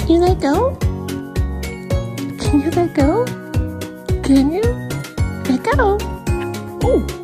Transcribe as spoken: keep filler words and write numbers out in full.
Can you let go? Can you let go? Can you? Let go. Oh.